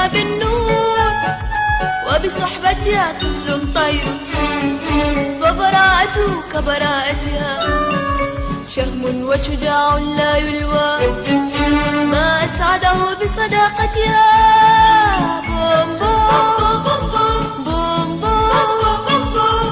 تسمى بالنور، وبصحبتها طفل طير، وبراءته كبراءتها، شهم وشجاع لا يلوى، ما أسعده بصداقتها. بوم بوم بوم بوم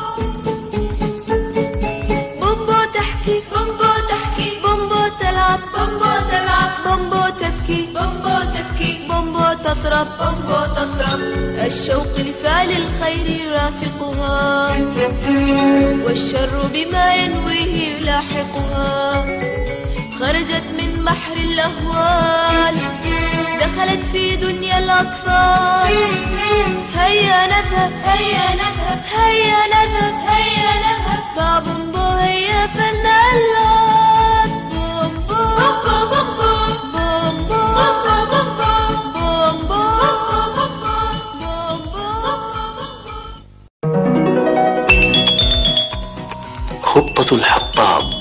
بومبو تحكي، بومبو تحكي، بومبو تلعب، بومبو تلعب، بومبو تبكي، بومبو تبكي، بومبو تطرب، بومبو تطرب. الشوق لفعل الخير يرافقها، والشر بما ينويه يلاحقها. خرجت من بحر الأهوال، دخلت في دنيا الأطفال. هيا نذهب، هيا نذهب، هيا نذهب، هيا نذهب مع بومبو، هيا فلنلعب. بومبو بومبو بومبو بومبو بومبو. خطة الحطاب.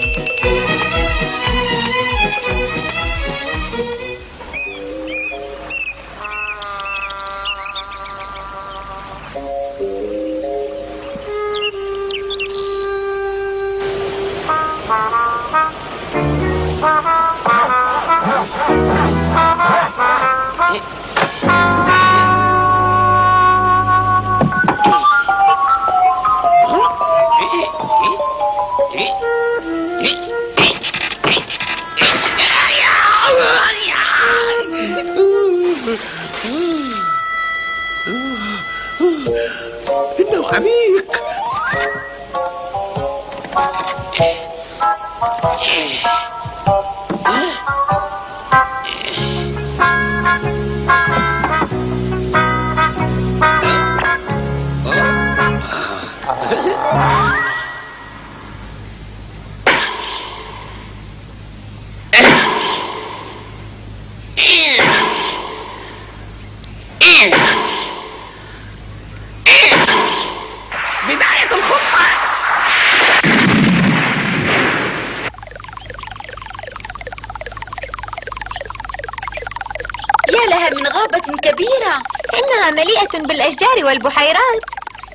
إنه عميق. بداية الخطة. يا لها من غابة كبيرة، إنها مليئة بالأشجار والبحيرات.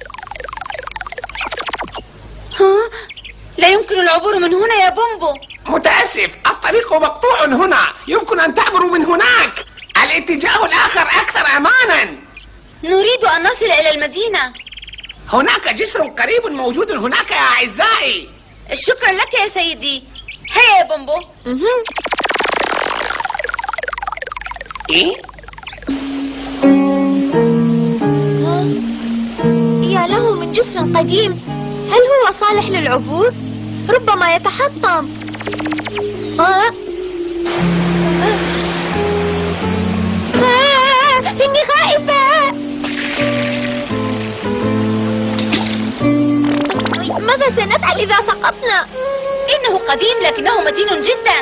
ها؟ لا يمكن العبور من هنا يا بومبو. متأسف، الطريق مقطوع هنا، يمكن أن تعبروا من هناك. الاتجاه الآخر أكثر أمانا. نريد أن نصل إلى المدينة. هناك جسر قريب موجود هناك يا أعزائي. شكرا لك يا سيدي. هيا يا بومبو. إيه؟ يا له من جسر قديم، هل هو صالح للعبور؟ ربما يتحطم. إني خائفة. ماذا سنفعل إذا سقطنا؟ إنه قديم لكنه متين جدا.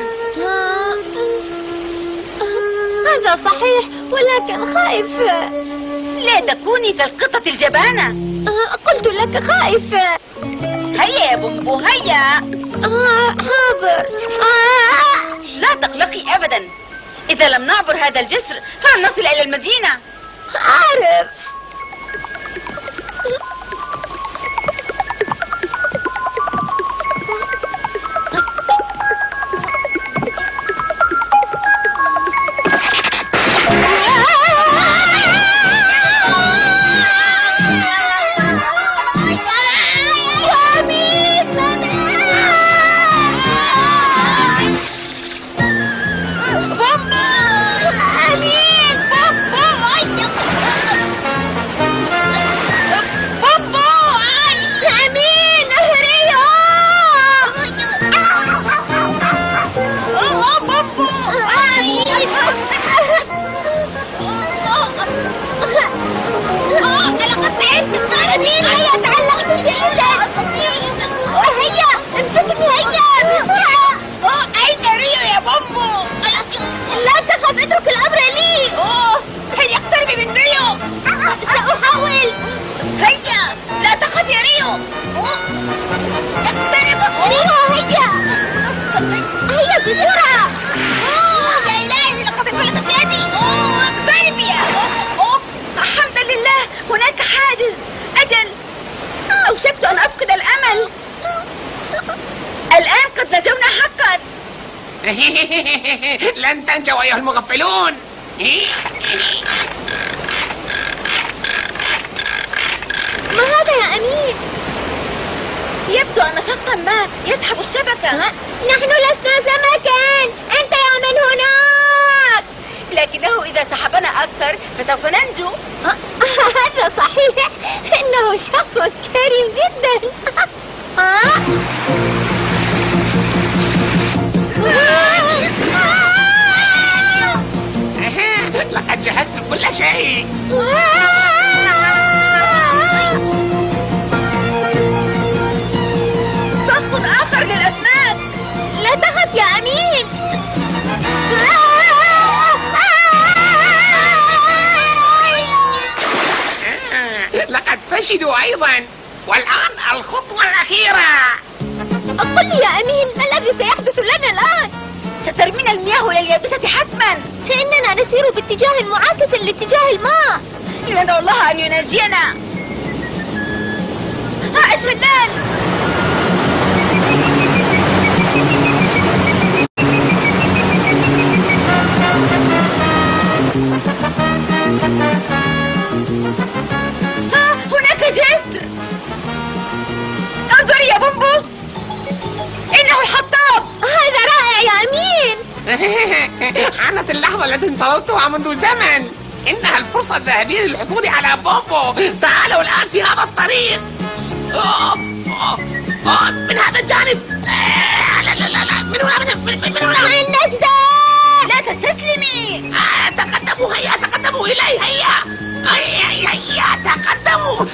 هذا صحيح، ولكن خائفة. لا تكوني كالقطة الجبانة. قلت لك خائفة. هيا يا بومبو هيا. حاضر. لا تقلقي أبدا، إذا لم نعبر هذا الجسر فلن نصل إلى المدينة. أعرف. لن تنجوا أيها المغفلون. ما هذا يا أمين؟ يبدو أن شخصا ما يسحب الشبكة. نحن لسنا سمكا، أنت يا من هناك. لكنه إذا سحبنا أكثر فسوف ننجو. هذا صحيح، إنه شخص كريم جدا. لقد جهزت كل شيء. صف آخر للأسماك. لا تخف يا أمين. لقد فشلوا أيضا، والآن الخطوة الأخيرة. قل لي يا أمين، ما الذي سيحدث لنا الآن؟ سترمينا المياه إلى اليابسة حتما. إننا نسير باتجاه معاكس لاتجاه الماء. لندعو الله أن يناجينا. الشلال. هناك جسر. انظري يا بومبو، إنه الحطاب. هذا رائع يا أمين. حانت اللحظة التي انتظرتها منذ زمن. إنها الفرصة الذهبية للحصول على بومبو. تعالوا الآن في هذا الطريق. من هذا الجانب. لا من هنا. النجدة. لا تستسلمي. تقدموا، هيا تقدموا إلي، هيا تقدموا.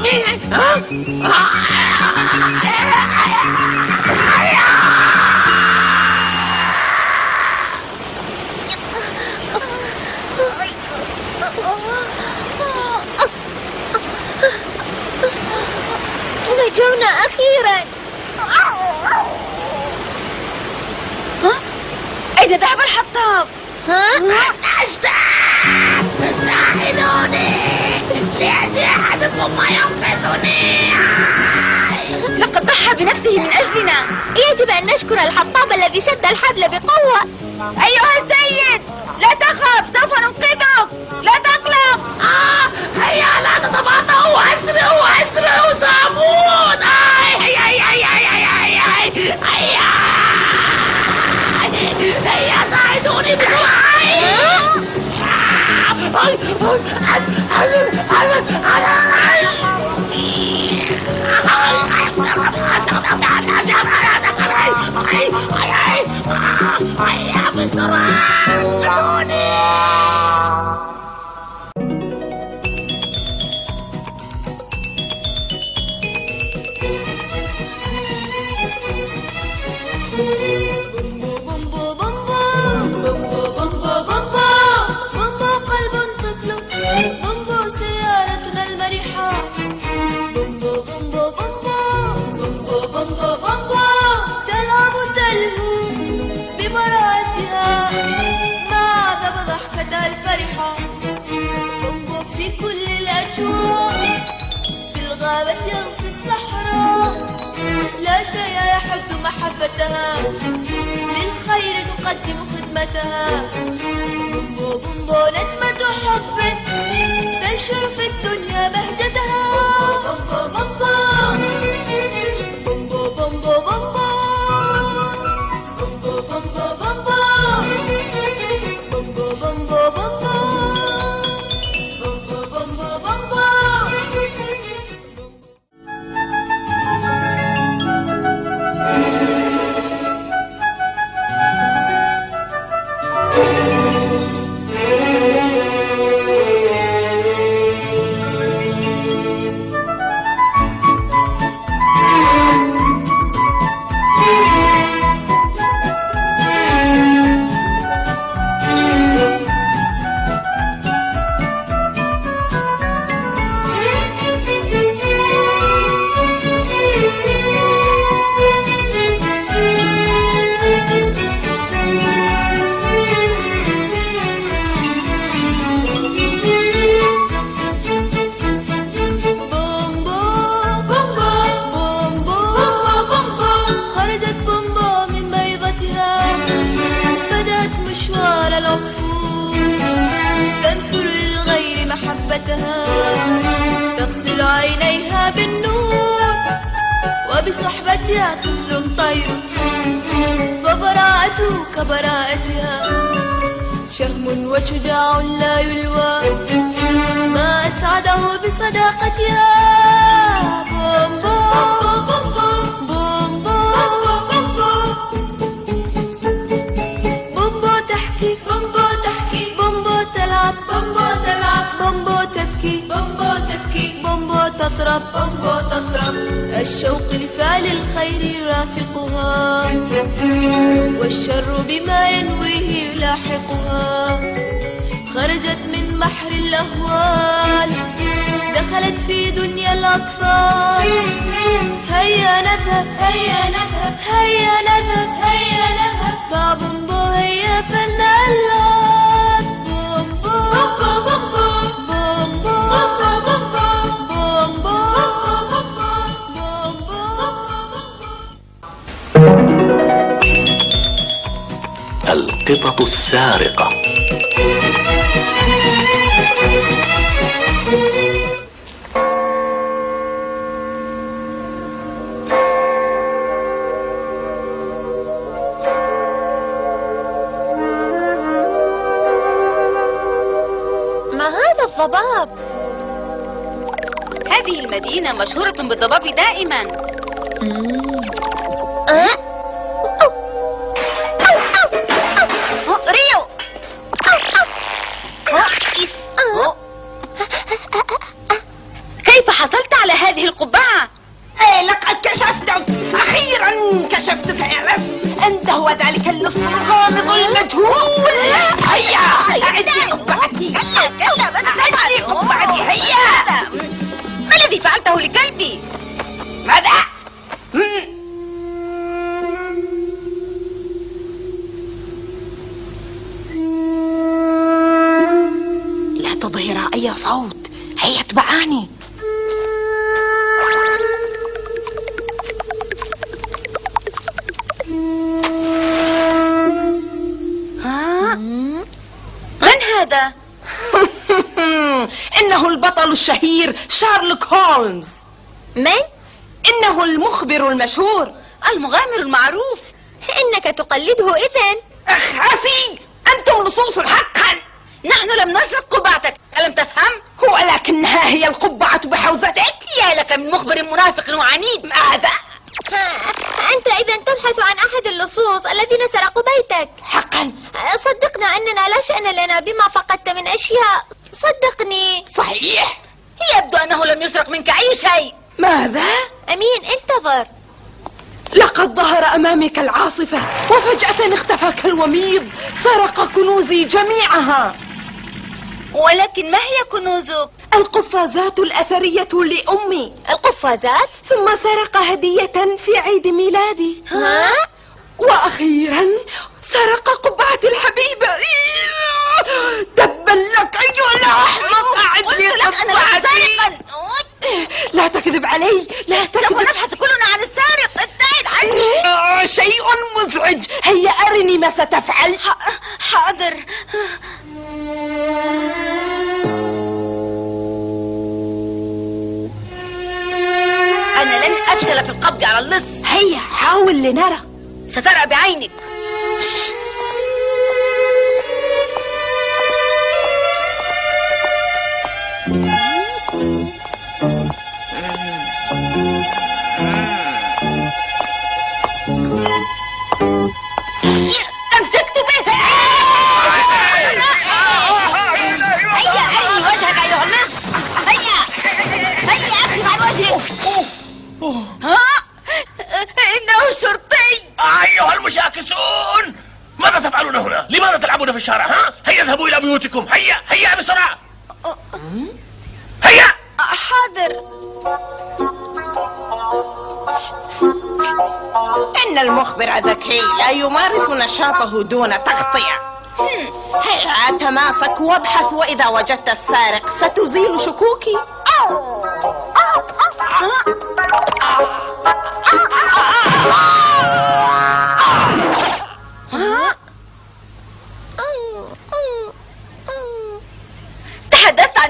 نجونا أخيرا. أين ذهب الحطاب؟ نجدة، ساعدوني، ليأتي أحدكم وينقذني. لقد ضحى بنفسه من أجلنا. يجب أن نشكر الحطاب الذي شد الحبل بقوة. أيها السيد، لا تخف، سوف ننقذك، لا تقلق. هيا لا تتباطؤوا، أسرعوا سامون. هيا ساعدوني بسرعة. هيا بسرعة، ساعدوني. محبتها للخير تقدم خدمتها. بومبو بومبو نجمة حب تنشر في الدنيا بهجتها. بومبو بومبو بومبو بومبو بومبو بومبو بومبو بومبو بومبو بومبو بومبو بومبو بومبو بومبو. العصفور تنثر للغير محبتها تغسل عينيها بالنور وبصحبتها طفل طير فبراءته كبراءتها شهم وشجاع لا يلوى ما أسعده بصداقتها بومبو بومبو بومبو تحكي بومبو تحكي بومبو تلعب بومبو تلعب بومبو تبكي بومبو تبكي بومبو تطرب بومبو تطرب الشوق لفعل الخير يرافقها والشر بما ينويه يلاحقها خرجت من بحر الأهوال دخلت في دنيا الأطفال هيا نذهب هيا نذهب هيا نذهب هيا نذهب مع بومبو هيا فلنلعب بومبو بومبو بومبو بومبو القطط السارقة. ما هذا الضباب؟ هذه المدينة مشهورة بالضباب دائما. ريو كيف حصلت على هذه القبعة؟ لقد كشفتك، أخيرا كشفتك يا رف. أنت هو ذلك اللص الغامض المجهول. هيا أعدي قبعتي. كلا أعدي قبعتي هيا. ما الذي فعلته لكلبي؟ ماذا؟ لا تظهر أي صوت، هيا اتبعاني. من هذا؟ إنه البطل الشهير شارلوك هولمز. من؟ إنه المخبر المشهور، المغامر المعروف. إنك تقلده إذن. أخاسي، أنتم لصوص حقا. نحن لم نسرق قبعتك، ألم تفهم؟ ولكنها هي القبعة بحوزتك. يا لك من مخبر منافق وعنيد. ماذا؟ أنت إذا تبحث عن أحد اللصوص الذين سرقوا بيتك. حقا؟ صدقنا أننا لا شأن لنا بما فقدت من أشياء، صدقني. صحيح. يبدو أنه لم يسرق منك أي شيء. ماذا؟ أمين انتظر. لقد ظهر أمامك العاصفة وفجأة اختفى كالوميض، سرق كنوزي جميعها. ولكن ما هي كنوزك؟ القفازات الأثرية لأمي. القفازات؟ ثم سرق هدية في عيد ميلادي. ها؟ وأخيرا سرق قبعتي الحبيبة. تبا لك أيها الأحمق. قلت لك أنا لست سارقا. لا تكذب علي، لا تكذب. سوف نبحث كلنا عن السارق، ابتعد عني. شيء مزعج. هيا أرني ما ستفعل. حاضر. أنا لن أفشل في القبض على اللص. هيا حاول لنرى. سترى بعينك. أمسكت به. هيا أرني وجهك أيها اللص. هيا هيا أكشف عن وجهك. ها؟ إنه شرطي. أيها المشاكسون، ماذا تفعلون هنا؟ لماذا تلعبون في الشارع؟ هيا اذهبوا إلى بيوتكم. هيا هيا بسرعة. هيا. حاضر. إن المخبر ذكي لا يمارس نشاطه دون تغطية. هيا تماسك وابحث، وإذا وجدت السارق ستزيل شكوكي.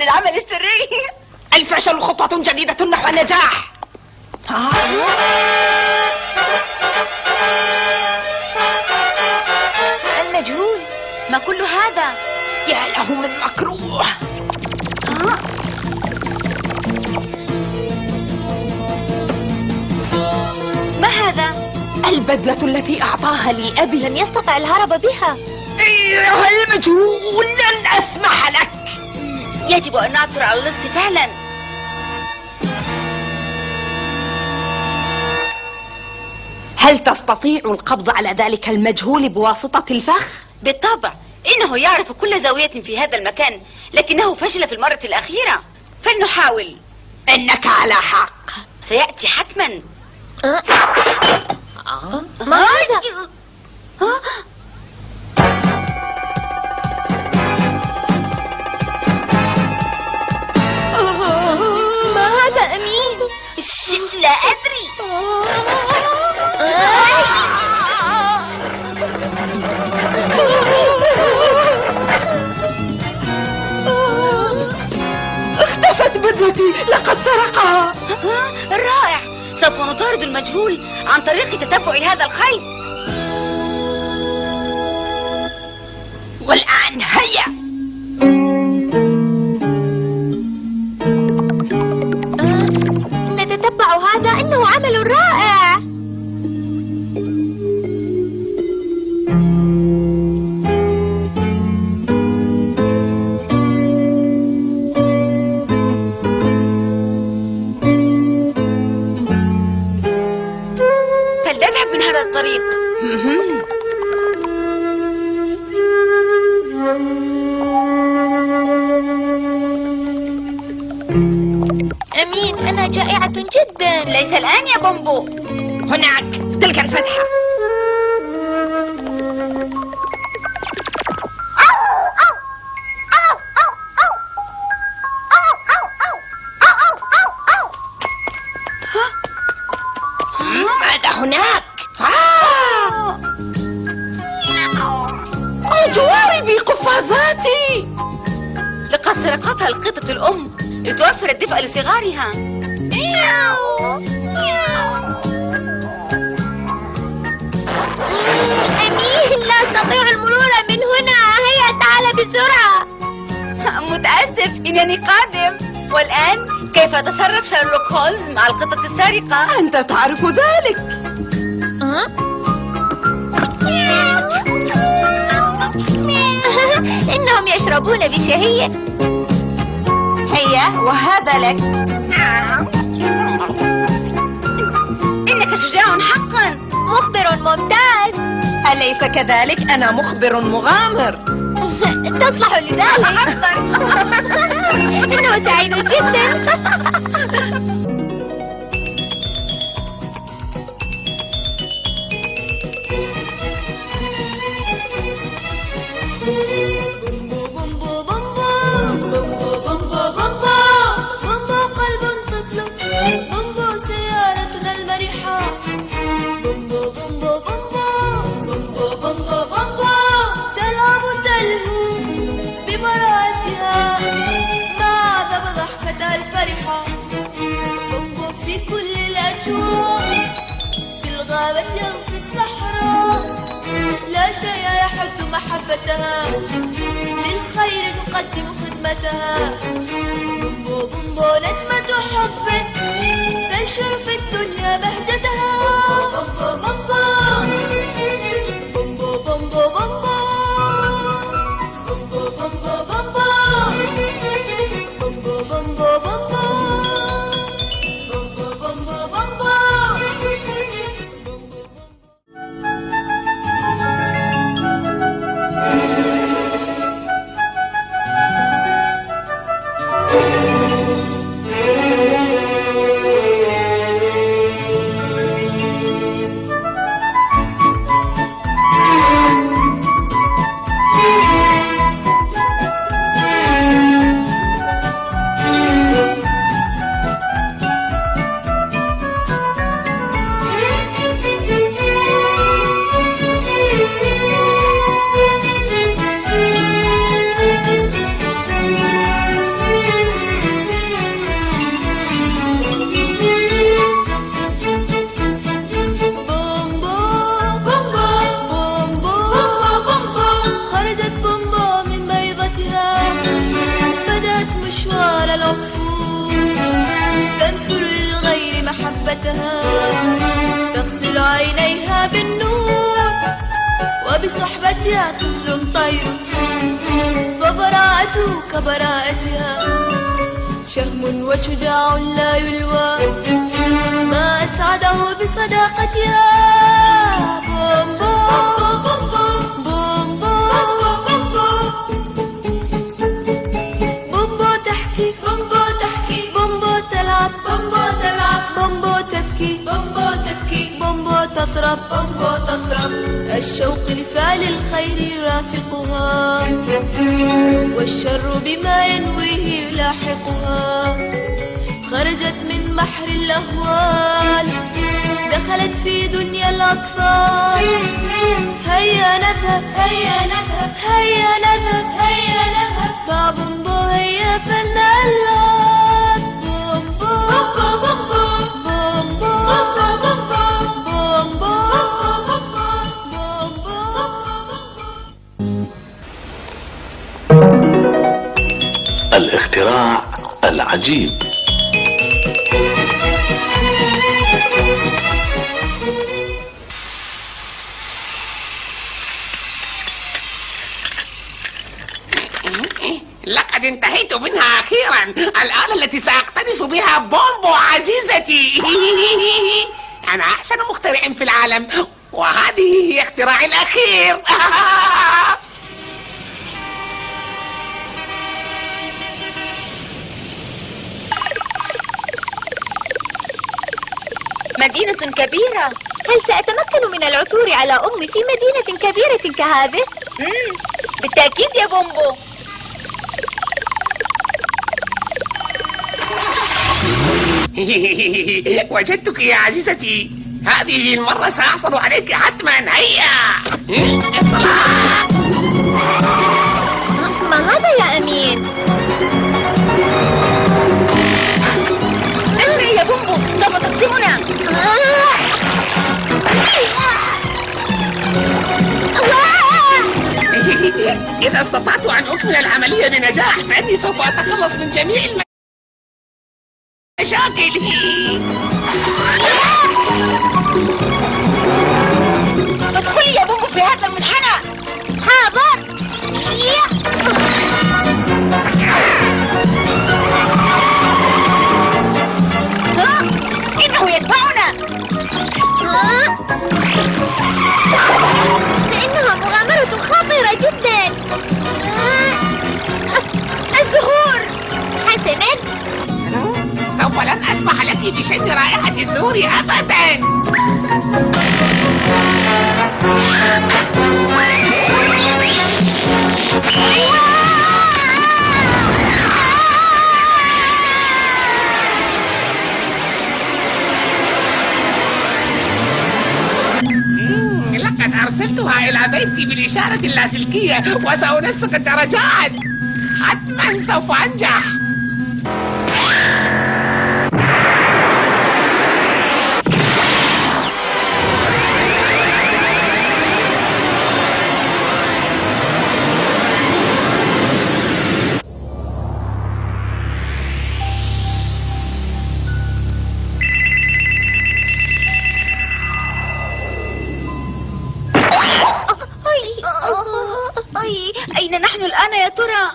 للعمل السري. الفشل خطوة جديدة نحو النجاح. المجهول، ما كل هذا؟ يا له من مكروه. ما هذا؟ البدلة التي أعطاها لي أبي. لم يستطع الهرب بها. أيها المجهول، لن أسمح لك. يجب أن نعثر على اللص فعلا. هل تستطيع القبض على ذلك المجهول بواسطة الفخ؟ بالطبع، إنه يعرف كل زاوية في هذا المكان، لكنه فشل في المرة الأخيرة. فلنحاول. إنك على حق. سيأتي حتما. ما هذا؟ ما هذا أمين؟ لا أدري. اختفت بدلتي، لقد سرقها. رائع، سوف نطارد المجهول عن طريق تتبع هذا الخيط. والآن هيا. نتتبع هذا، إنه عمل رائع. فلنذهب من هذا الطريق. أمين، أنا جائعة جدا. ليس الآن يا بومبو. هناك تلك الفتحة. ماذا هناك؟ جواربي، قفازاتي. لقد سرقتها القطة الأم لتوفر الدفء لصغارها. أمين، لا أستطيع المرور من هنا. هيا تعال بسرعة. متأسف، إنني قادم. والآن كيف يتصرف شارلوك هولمز مع القطة السارقة؟ أنت تعرف ذلك. إنهم يشربون بشهية. هيا، وهذا لك. إنك شجاع حقا. مخبر ممتاز. أليس كذلك؟ أنا مخبر مغامر. تصلح لذلك. إنه سعيد جدا. في الصحراء لا شيء يحد محبتها، للخير نقدم خدمتها. بومبو بومبو نجمة حب تنشر في الدنيا بهجتها. بومبو بومبو بومبو بومبو بومبو بومبو بومبو بومبو بومبو بومبو بومبو بالنور، وبصحبتها طفل طير، فبراءته كبراءتها، شهم وشجاع لا يلوى، ما أسعده بصداقتها. بوم بوم بوم بوم بومبو تحكي، بومبو تحكي، بومبو تلعب، بومبو تلعب، بومبو تبكي، بومبو تبكي، بومبو تطرب، بومبو تطرب. الشوق لفعل الخير يرافقها، والشر بما ينويه يلاحقها. خرجت من بحر الأهوال، دخلت في دنيا الأطفال. هيا نذهب، هيا نذهب، هيا نذهب، هيا نذهب مع بومبو، هيا فلنلعب. بومبو بومبو بومبو بومبو بومبو. الاختراع العجيب. لقد انتهيت منها أخيرا. الآلة التي سأقتنص بها بومبو عزيزتي. أنا أحسن مخترع في العالم، وهذه هي اختراعي الأخير. مدينة كبيرة. هل سأتمكن من العثور على أمي في مدينة كبيرة كهذه؟ بالتأكيد يا بومبو. وجدتك يا عزيزتي. هذه المرة سأحصل عليك حتما. هيا اطلع. ما هذا يا أمين؟ اسرع يا بومبو، سوف تصدمنا. إذا استطعت أن أكمل العملية بنجاح فإني سوف أتخلص من جميع المشاكل. ادخلي يا بومبو في هذا المنحنى. حاضر. إنه يتبعنا. إنها مغامرة خطيرة جدا. الزهور. حسنا، سوف لن أسمح لك بشم رائحة الزهور أبدا. لقد أرسلتها إلى بيتي بالإشارة اللاسلكية، وسأنسق الدرجات. حتما سوف أنجح. أين نحن الآن يا ترى؟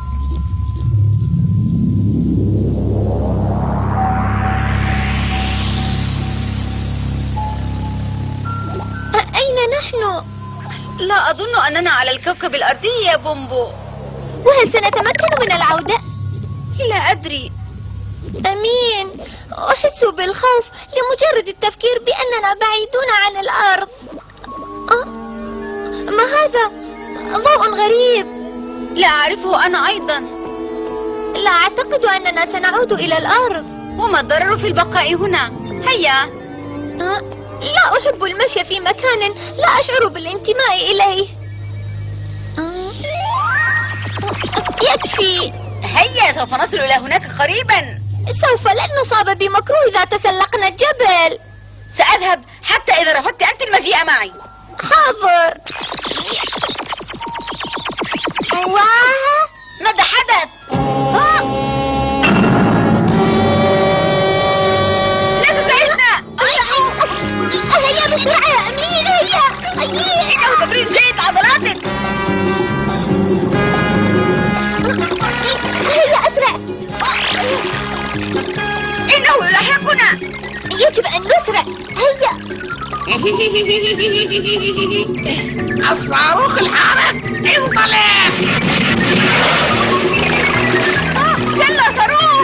أين نحن؟ لا أظن أننا على الكوكب الأرضي يا بومبو. وهل سنتمكن من العودة؟ لا أدري. أمين، أحس بالخوف لمجرد التفكير بأننا بعيدون عن الأرض. ما هذا؟ ضوء غريب. لا أعرفه أنا أيضا. لا أعتقد أننا سنعود إلى الأرض. وما الضرر في البقاء هنا؟ هيا. لا أحب المشي في مكان لا أشعر بالانتماء إليه. يكفي. هيا، سوف نصل إلى هناك قريبا. سوف لن نصاب بمكروه إذا تسلقنا الجبل. سأذهب حتى إذا رفضت أنت المجيء معي. حاضر. ماذا حدث؟ لا تزعجنا. هيا بسرعة يا أمين. يجب أن نسرع. هيا. الصاروخ الحارق انطلق. يلا صاروخ.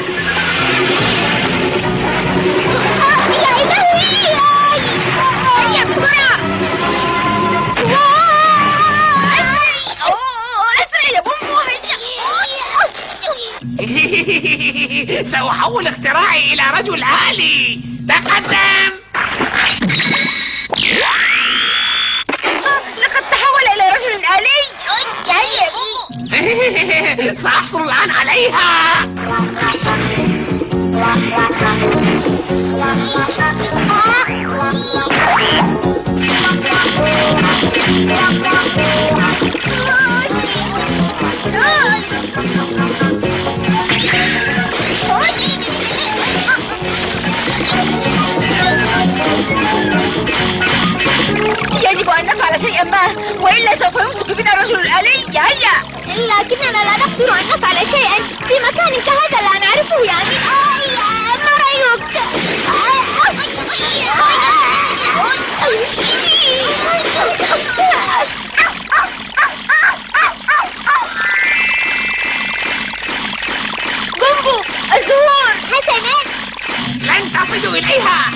يا إلهي. هيا بسرعة. اسرع يا بومبو. هيا. سأحول اختراعي إلى رجل آلي. تقدم. لقد تحول إلى رجل آلي. سأحصل الآن عليها. يجب أن نفعل شيئا ما، وإلا سوف يمسك بنا الرجل الآلي. هيا. لكننا لا نقدر أن نفعل شيئا في مكان كهذا لا نعرفه يا أمين. ما رأيك؟ بومبو الزهور. حسنا. لن تصلوا إليها.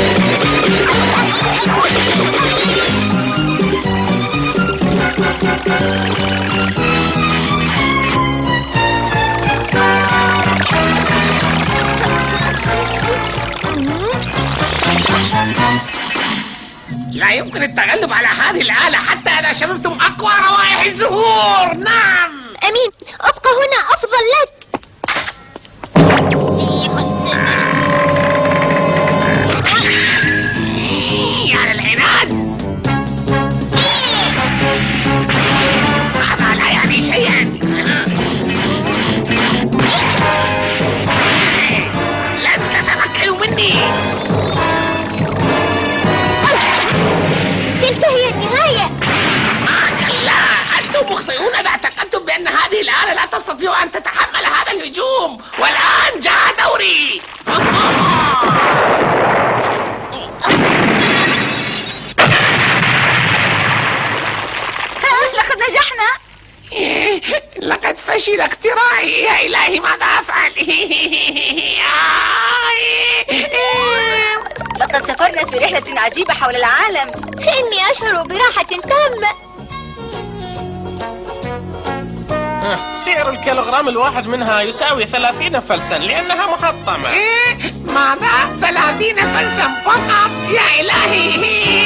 لا يمكن التغلب على هذه الآلة حتى إذا شربتم أقوى روائح الزهور. نعم. أمين، ابقى هنا أفضل لك. على العناد. هذا لا يعني شيئا. لن تتمكنوا مني. تلك هي النهاية. كلا، أنتم مخطئون إذا اعتقدتم بأن هذه الآلة لا تستطيع أن تتحمل هذا الهجوم. والآن جاء دوري. لقد نجحنا. لقد فشل اختراعي. يا إلهي ماذا أفعل؟ لقد سافرنا في رحلة عجيبة حول العالم. إني أشعر براحة تامة. سعر الكيلوغرام الواحد منها يساوي 30 فلسا لأنها محطمة. ماذا؟ 30 فلسا فقط؟ يا إلهي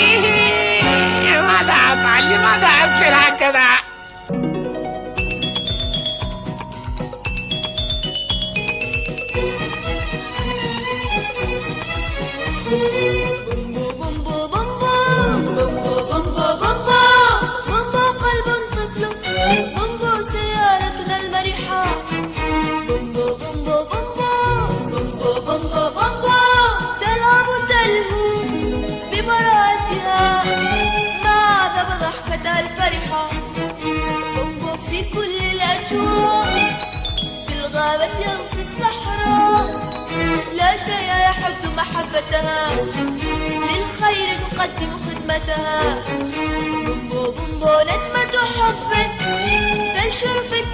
ماذا أفعل؟ لماذا أفشل هكذا؟ محبتها للخير تقدم خدمتها. بومبو بومبو نجمة حب تنشر في